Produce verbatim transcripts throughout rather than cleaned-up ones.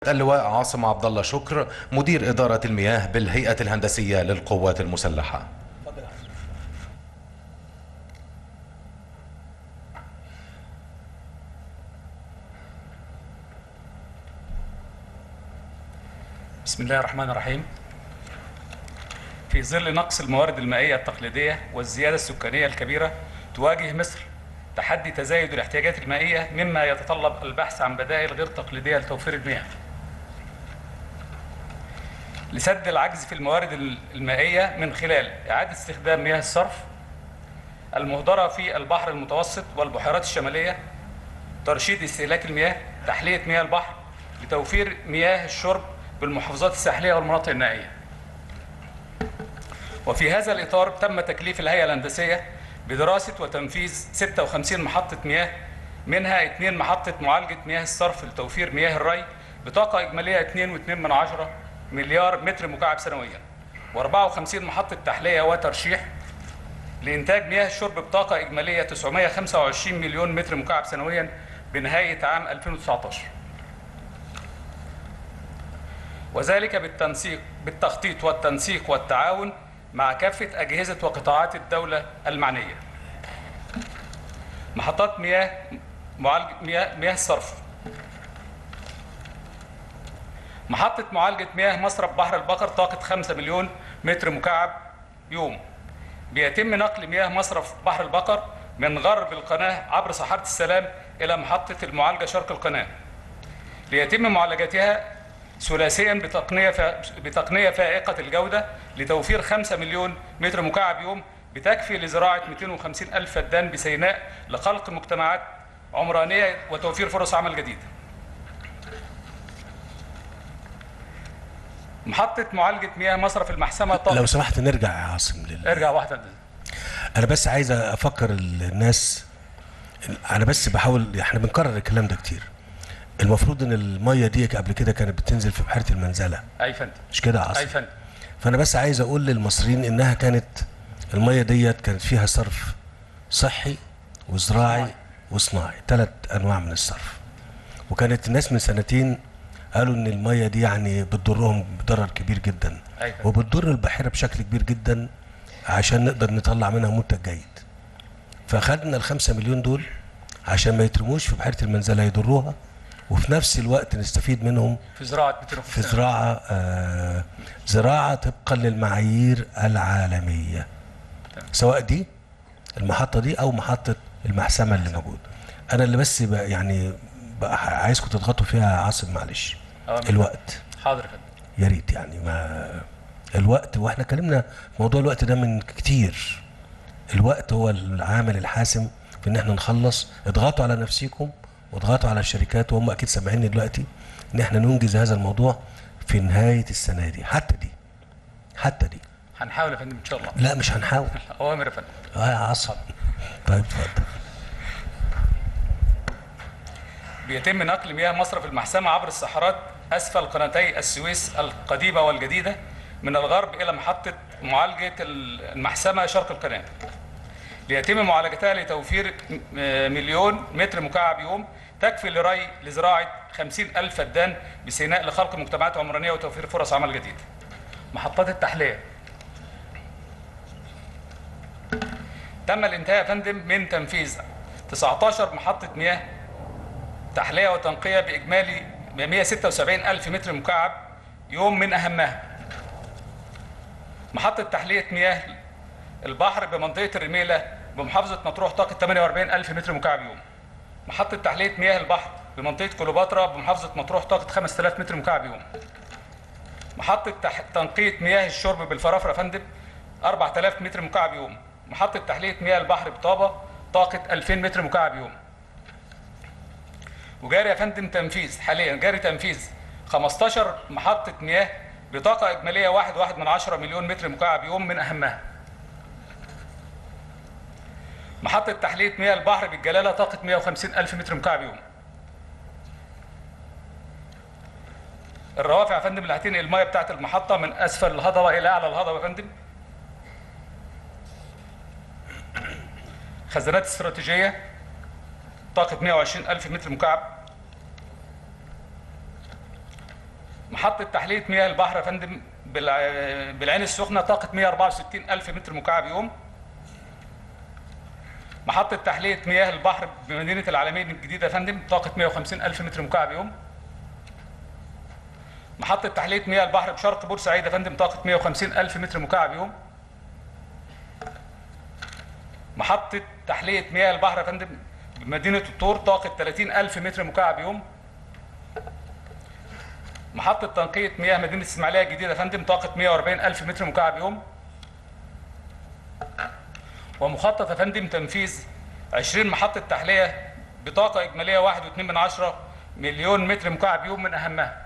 اللواء عاصم عبد الله شكر مدير إدارة المياه بالهيئة الهندسية للقوات المسلحة. بسم الله الرحمن الرحيم. في ظل نقص الموارد المائية التقليدية والزيادة السكانية الكبيرة، تواجه مصر تحدي تزايد الاحتياجات المائية، مما يتطلب البحث عن بدائل غير تقليدية لتوفير المياه. لسد العجز في الموارد المائية من خلال إعادة استخدام مياه الصرف المهدرة في البحر المتوسط والبحيرات الشمالية، ترشيد استهلاك المياه، تحلية مياه البحر لتوفير مياه الشرب بالمحافظات الساحلية والمناطق النائية. وفي هذا الإطار تم تكليف الهيئة الهندسية بدراسة وتنفيذ ستة وخمسين محطة مياه، منها اثنين محطة معالجة مياه الصرف لتوفير مياه الري بطاقة إجمالية اثنين فاصلة اثنين من عشرة مليار متر مكعب سنويا، وأربعة وخمسين محطة تحلية وترشيح لإنتاج مياه الشرب بطاقة إجمالية تسعمائة وخمسة وعشرين مليون متر مكعب سنويا بنهاية عام ألفين وتسعة عشر، وذلك بالتنسيق بالتخطيط والتنسيق والتعاون مع كافة أجهزة وقطاعات الدولة المعنية. محطات مياه معالجة مياه, مياه الصرف. محطة معالجة مياه مصرف بحر البقر طاقة خمسة مليون متر مكعب يوم، بيتم نقل مياه مصرف بحر البقر من غرب القناة عبر صحارة السلام إلى محطة المعالجة شرق القناة، ليتم معالجتها ثلاثيا بتقنية بتقنية فائقة الجودة لتوفير خمسة مليون متر مكعب يوم، بتكفي لزراعة مئتين وخمسين ألف فدان بسيناء لخلق مجتمعات عمرانية وتوفير فرص عمل جديدة. محطة معالجة مياه مصرف المحسمة طاقة. لو سمحت نرجع يا عاصم لل... ارجع واحدة. انا بس عايز افكر الناس، انا بس بحاول، احنا بنكرر الكلام ده كتير. المفروض ان الميه دي قبل كده كانت بتنزل في بحيره المنزله. اي فندم. مش كده يا عاصم؟ اي فندم. فانا بس عايز اقول للمصريين انها كانت الميه ديت كانت فيها صرف صحي وزراعي وصناعي، ثلاث انواع من الصرف. وكانت الناس من سنتين قالوا ان الميه دي يعني بتضرهم بضرر كبير جدا، وبتضر البحيره بشكل كبير جدا عشان نقدر نطلع منها منتج جيد. فاخدنا الخمسة مليون دول عشان ما يترموش في بحيره المنزله يضروها، وفي نفس الوقت نستفيد منهم في زراعه في زراعه آه زراعه طبقا للمعايير العالميه، سواء دي المحطه دي او محطه المحسمه اللي موجوده. انا اللي بس بقى يعني بقى عايزكم تضغطوا فيها يا عاصم، معلش. الوقت. حاضر يا فندم. يا ريت يعني ما الوقت، واحنا اتكلمنا موضوع الوقت ده من كتير. الوقت هو العامل الحاسم في ان احنا نخلص. اضغطوا على نفسيكم واضغطوا على الشركات، وهم اكيد سامعيني دلوقتي، ان احنا ننجز هذا الموضوع في نهايه السنه دي، حتى دي حتى دي هنحاول يا فندم ان شاء الله. لا مش هنحاول. اوامر يا فندم. اه يا عصام. طيب اتفضل. بيتم نقل مياه مصرف المحسمه عبر الصحارات اسفل قناتي السويس القديمه والجديده من الغرب الى محطه معالجه المحسمه شرق القناه، ليتم معالجتها لتوفير مليون متر مكعب يوم، تكفي لري لزراعه خمسين ألف فدان بسيناء لخلق مجتمعات عمرانيه وتوفير فرص عمل جديده. محطات التحليه. تم الانتهاء يا فندم من تنفيذ تسعة عشر محطه مياه تحليه وتنقيه باجمالي مئة وستة وسبعين ألف متر مكعب يوم، من اهمها محطه تحليه مياه البحر بمنطقه الرميله بمحافظه مطروح طاقه ثمانية وأربعين ألف متر مكعب يوم. محطه تحليه مياه البحر بمنطقه كليوباترا بمحافظه مطروح طاقه خمسة آلاف متر مكعب يوم. محطه تح... تنقيه مياه الشرب بالفرافره يا فندم أربعة آلاف متر مكعب يوم. محطه تحليه مياه البحر بطابه طاقه ألفين متر مكعب يوم. وجاري يا فندم تنفيذ حاليا جاري تنفيذ خمسة عشر محطه مياه بطاقه اجماليه واحد فاصلة واحد من عشرة مليون متر مكعب يوم، من اهمها محطة تحلية مياه البحر بالجلالة طاقة مئة وخمسين ألف متر مكعب يوم. الروافع يا فندم اللي هتنقل المياه بتاعة المحطة من أسفل الهضبة إلى أعلى الهضبة يا فندم. خزانات استراتيجية طاقة مئة وعشرين ألف متر مكعب. محطة تحلية مياه البحر يا فندم بالع- بالعين السخنة طاقة مئة وأربعة وستين ألف متر مكعب يوم. محطة تحلية مياه البحر بمدينة العالمين الجديدة يا فندم طاقة مئة وخمسين ألف متر مكعب يوم. محطة تحلية مياه البحر بشرق بورسعيد يا فندم طاقة مئة وخمسين ألف متر مكعب يوم. محطة تحلية مياه البحر يا فندم بمدينة الطور طاقة ثلاثين ألف متر مكعب يوم. محطة تنقية مياه مدينة الإسماعيلية الجديدة يا فندم طاقة مئة وأربعين ألف متر مكعب يوم. ومخطط يا فندم تنفيذ عشرين محطة تحلية بطاقة إجمالية واحد فاصلة اثنين من عشرة مليون متر مكعب يوم، من أهمها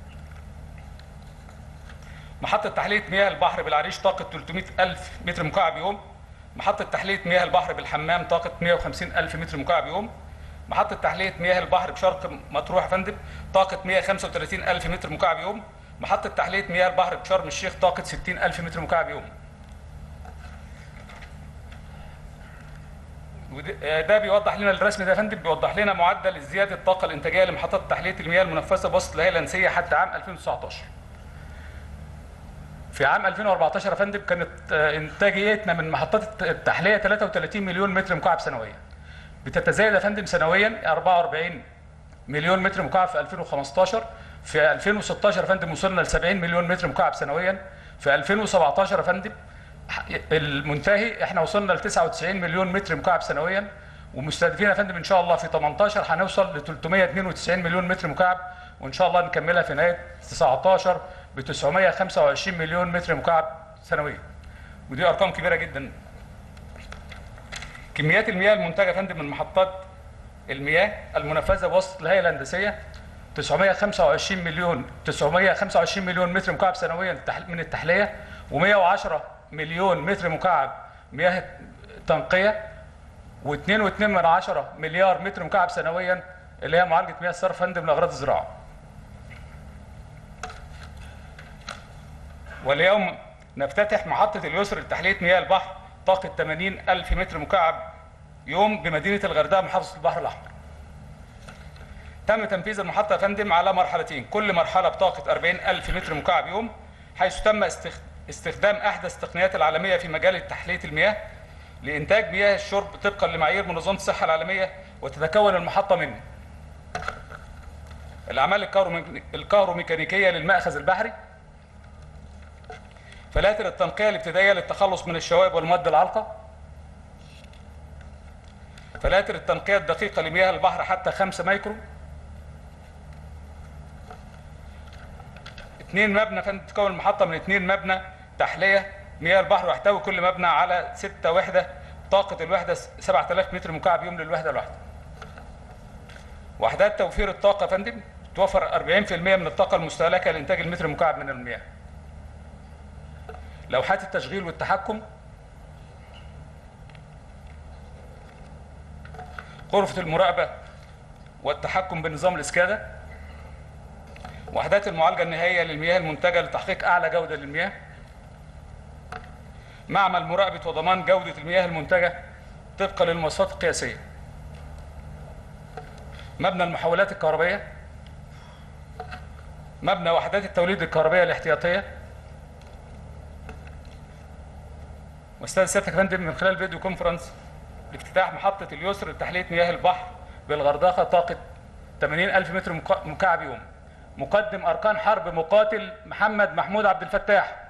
محطة تحلية مياه البحر بالعريش طاقة ثلاثمئة ألف متر مكعب يوم. محطة تحلية مياه البحر بالحمام طاقة مئة وخمسين ألف متر مكعب يوم. محطة تحلية مياه البحر بشرق مطروح يا فندم طاقة مئة وخمسة وثلاثين ألف متر مكعب يوم. محطة تحلية مياه البحر بشرم الشيخ طاقة ستين ألف متر مكعب يوم. ده بيوضح لنا الرسم ده يا فندم بيوضح لنا معدل زيادة الطاقة الإنتاجية لمحطات تحلية المياه المنفذة بوسط الهيئة الهندسية حتى عام ألفين وتسعة عشر. في عام ألفين وأربعة عشر يا فندم كانت إنتاجيتنا من محطات التحلية ثلاثة وثلاثين مليون متر مكعب سنويا، بتتزايد يا فندم سنويا أربعة وأربعين مليون متر مكعب في ألفين وخمستاشر. في ألفين وستاشر يا فندم وصلنا ل سبعين مليون متر مكعب سنويا. في ألفين وسبعة عشر يا فندم المنتهي احنا وصلنا ل تسعة وتسعين مليون متر مكعب سنويا، ومستهدفين يا فندم ان شاء الله في ثمانية عشر هنوصل ل ثلاثمئة واثنين وتسعين مليون متر مكعب، وان شاء الله نكملها في نهايه تسعة عشر ب تسعمئة وخمسة وعشرين مليون متر مكعب سنويا، ودي ارقام كبيره جدا. كميات المياه المنتجه يا فندم من محطات المياه المنفذه بواسطه الهيئه الهندسيه تسعمئة وخمسة وعشرين مليون تسعمئة وخمسة وعشرين مليون متر مكعب سنويا من التحليه، ومئة وعشرة مليون متر مكعب مياه تنقيه، واثنين فاصلة اثنين من عشرة مليار متر مكعب سنويا اللي هي معالجه مياه الصرف فندم لاغراض الزراعه. واليوم نفتتح محطه اليسر لتحليه مياه البحر طاقه ثمانين ألف متر مكعب يوم بمدينه الغردقه محافظه البحر الاحمر. تم تنفيذ المحطه يا فندم على مرحلتين، كل مرحله بطاقه أربعين ألف متر مكعب يوم، حيث تم استخدام احدث التقنيات العالميه في مجال تحليه المياه لإنتاج مياه الشرب طبقا لمعايير منظمة الصحة العالمية، وتتكون المحطة من الأعمال الكهروميكانيكية للمأخذ البحري، فلاتر التنقية الابتدائية للتخلص من الشوائب والمواد العالقة، فلاتر التنقية الدقيقة لمياه البحر حتى خمسة مايكرو، اثنين مبنى فندم تتكون المحطة من اثنين مبنى تحلية مياه البحر، ويحتوي كل مبنى على ستة وحدة، طاقة الوحدة سبعة آلاف متر مكعب يوم للوحدة الواحدة. وحدات توفير الطاقة يا فندم توفر أربعين بالمئة من الطاقة المستهلكة لإنتاج المتر المكعب من المياه. لوحات التشغيل والتحكم، غرفة المراقبة والتحكم بنظام الإسكادة، وحدات المعالجة النهائية للمياه المنتجة لتحقيق أعلى جودة للمياه، معمل مراقبة وضمان جودة المياه المنتجة طبقا للمواصفات القياسية، مبنى المحولات الكهربائية، مبنى وحدات التوليد الكهربائية الاحتياطية. واستاذ سيادتك يا فندم من خلال فيديو كونفرنس لافتتاح محطة اليسر لتحلية مياه البحر بالغردقة طاقة ثمانين ألف متر مكعب يوم، مقدم أركان حرب مقاتل محمد محمود عبد الفتاح.